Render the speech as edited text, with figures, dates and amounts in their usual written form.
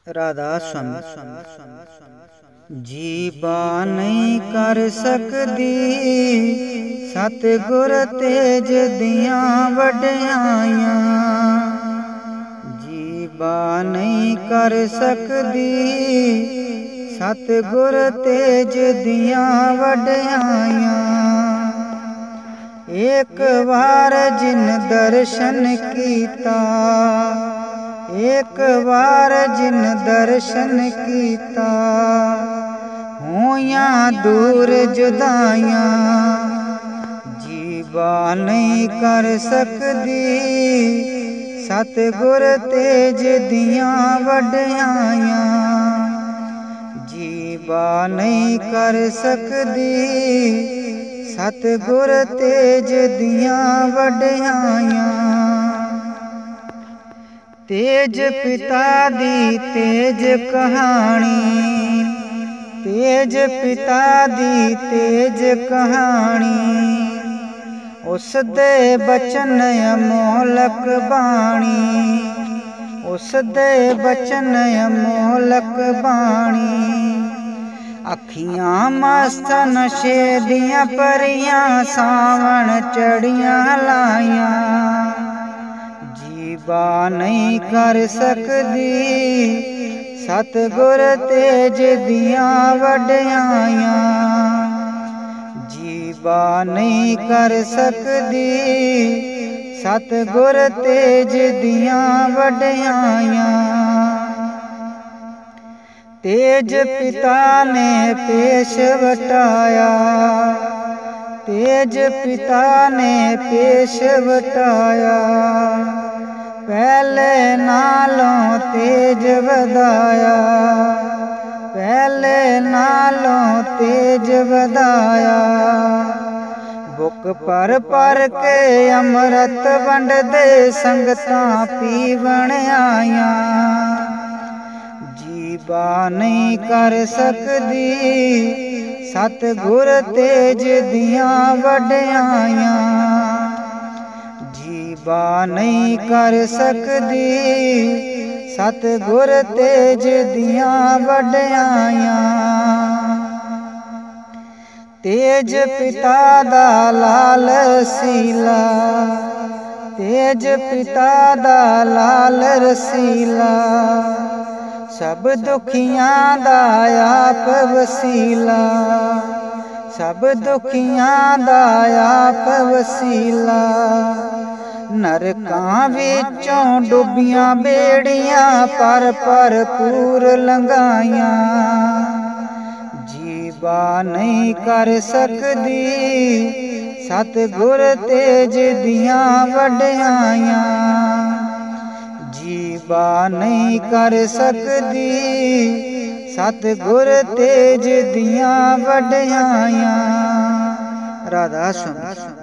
राधा स्वामी जीबा नहीं कर सकदी सतगुर तेज दियां वड्याइयां। जीबा नहीं कर सकदी सतगुर तेज दियां वड्याइयां। एक बार जिन दर्शन कीता, एक बार जिन दर्शन कीता, होइयां दूर जुदाइयां। जीबा नहीं कर सकदी सतगुर तेज दियां वड्याइयां। जीबा नहीं कर सकदी सतगुर तेज दियां वड्याइयां। तेज पिता दी तेज कहानी, तेज पिता दी तेज कहानी, उस दे बचन अमोलक बाणी, उस दे बचन अमोलक बाणी। अखियां मस्त नशे दियां परियां सावण चढ़ियां लाइयां। जीबा नहीं कर सकदी सतगुर तेज दियां वड्याइयां। जीबा नहीं कर सकदी सतगुर तेज दियां वड्याइयां। तेज पिता ने पेश वटाया, तेज पिता ने पेश वटाया, पहले नालों तेज वधाया, पहले नालों तेज वधाया। बुक पर पर के अमृत वंड दे संगतां पीवण आइयां। जीबा नहीं कर सकदी सतगुर तेज दियां वड्याइयां। जीबा नहीं कर सकदी सतगुर तेज दियां वड्याइयां। तेज पिता दा लाल रसीला, तेज पिता दा लाल रसीला, सब दुखियां दा आप वसीला, सब दुखियां दा आप वसीला। नरकां विचों डुबियां बेड़ियां पर पर पूर लंघाइयां। जीबा नहीं कर सकदी सतगुर तेज दियां वड्याइयां। जीबा नहीं कर सकदी सतगुर तेज दियां वड्याइयां। राधा स्वामी।